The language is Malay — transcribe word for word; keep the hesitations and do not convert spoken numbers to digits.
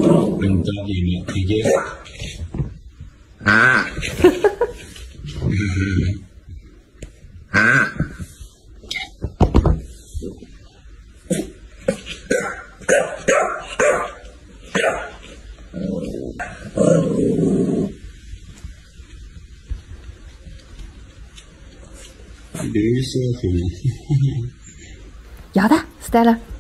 Mình cho gì nữa thì dễ. À. À. Đứa xe thì. 有的 ，Stella。